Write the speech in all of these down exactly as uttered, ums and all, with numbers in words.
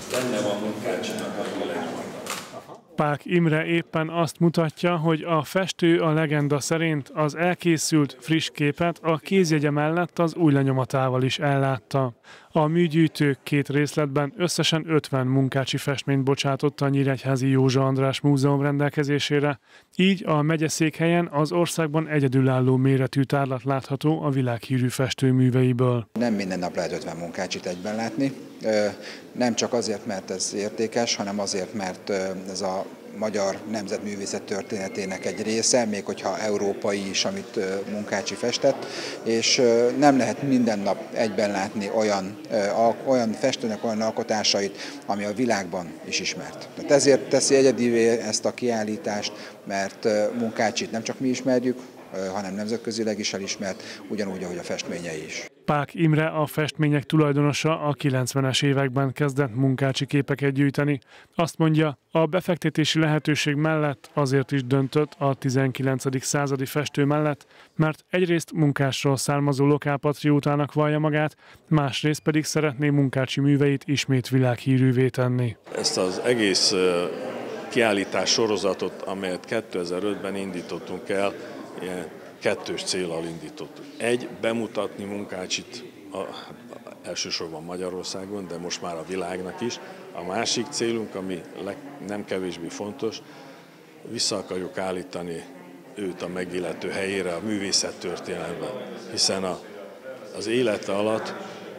Benne van Munkácsinak a hírlenyomata. Pák Imre éppen azt mutatja, hogy a festő a legenda szerint az elkészült friss képet a kézjegye mellett az új lenyomatával is ellátta. A műgyűjtő két részletben összesen ötven Munkácsi festményt bocsátott a Nyíregyházi Józsa András Múzeum rendelkezésére, így a megyeszékhelyen az országban egyedülálló méretű tárlat látható a világhírű festőműveiből. Nem minden nap lehet ötven Munkácsit egyben látni, nem csak azért, mert ez értékes, hanem azért, mert ez a magyar nemzetművészet történetének egy része, még hogyha európai is, amit Munkácsi festett, és nem lehet minden nap egyben látni olyan, olyan festőnek olyan alkotásait, ami a világban is ismert. Tehát ezért teszi egyedivé ezt a kiállítást, mert Munkácsit nem csak mi ismerjük, hanem nemzetközileg is elismert, ugyanúgy, ahogy a festményei is. Pák Imre, a festmények tulajdonosa, a kilencvenes években kezdett Munkácsi képeket gyűjteni. Azt mondja, a befektetési lehetőség mellett azért is döntött a tizenkilencedik századi festő mellett, mert egyrészt Munkácsról származó lokálpatriótának vallja magát, másrészt pedig szeretné Munkácsi műveit ismét világhírűvé tenni. Ezt az egész kiállítás sorozatot, amelyet kétezer-ötben indítottunk el, ilyen kettős céllal indítottuk. Egy, bemutatni Munkácsit a, elsősorban Magyarországon, de most már a világnak is. A másik célunk, ami leg, nem kevésbé fontos, vissza akarjuk állítani őt a megillető helyére a művészettörténetben, hiszen a, az élete alatt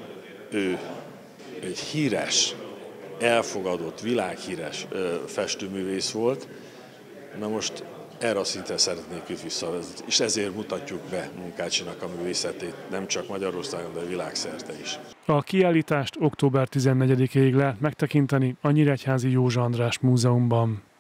ő egy híres, elfogadott, világhíres ö, festőművész volt. Na most erre a szintre szeretnék őt visszavezetni, és ezért mutatjuk be Munkácsinak a művészetét, nem csak Magyarországon, de világszerte is. A kiállítást október tizennegyedikéig lehet megtekinteni a Nyíregyházi Józsa András Múzeumban.